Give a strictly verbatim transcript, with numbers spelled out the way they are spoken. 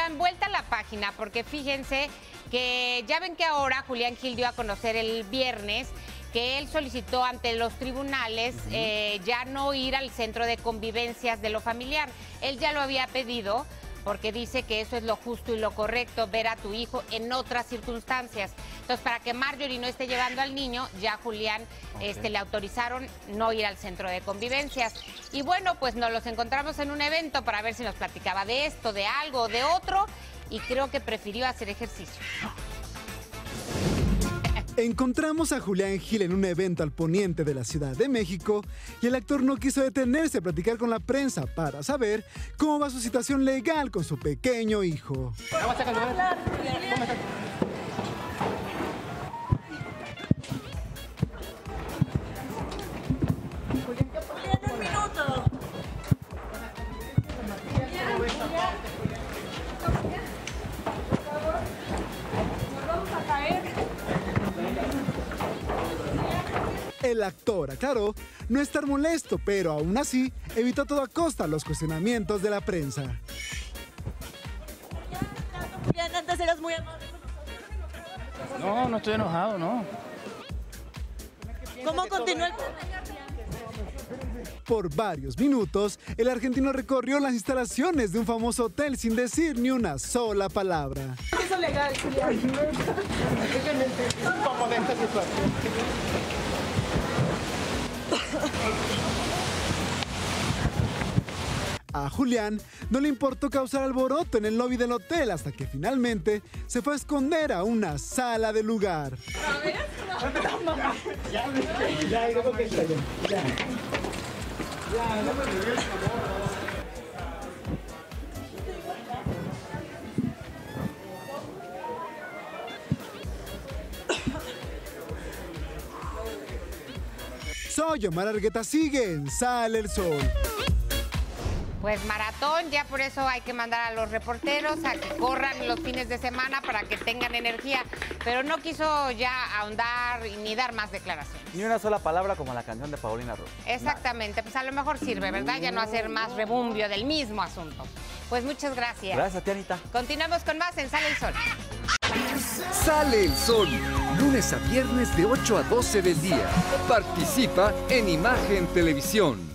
oigan, vuelta a la página, porque fíjense que ya ven que ahora Julián Gil dio a conocer el viernes que él solicitó ante los tribunales uh-huh. eh, ya no ir al centro de convivencias de lo familiar. Él ya lo había pedido porque dice que eso es lo justo y lo correcto, ver a tu hijo en otras circunstancias. Entonces, para que Marjorie no esté llevando al niño, ya Julián okay. este, le autorizaron no ir al centro de convivencias. Y bueno, pues nos los encontramos en un evento para ver si nos platicaba de esto, de algo, de otro, y creo que prefirió hacer ejercicio. Encontramos a Julián Gil en un evento al poniente de la Ciudad de México y el actor no quiso detenerse a platicar con la prensa para saber cómo va su situación legal con su pequeño hijo. Un minuto. El actor aclaró no estar molesto, pero aún así evitó a toda costa los cuestionamientos de la prensa. Julián, antes eras muy amable. No, no estoy enojado, no. ¿Cómo continúa el...? Por varios minutos, el argentino recorrió las instalaciones de un famoso hotel sin decir ni una sola palabra. Eso es legal, Julián. ¿Cómo de esta situación? A Julián no le importó causar alboroto en el lobby del hotel hasta que finalmente se fue a esconder a una sala de lugar. A ver, ya, ya, ya, porque está ya. Ya, ya, no me regreses, amor. Soy Omar Argueta, sigue en Sale el Sol. Pues maratón, ya por eso hay que mandar a los reporteros a que corran los fines de semana para que tengan energía, pero no quiso ya ahondar ni dar más declaraciones. Ni una sola palabra como la canción de Paulina Rubio. Exactamente, pues a lo mejor sirve, ¿verdad? Ya no hacer más rebumbio del mismo asunto. Pues muchas gracias. Gracias, tía Anita. Continuamos con más en Sale el Sol. Sale el Sol, lunes a viernes de ocho a doce del día. Participa en Imagen Televisión.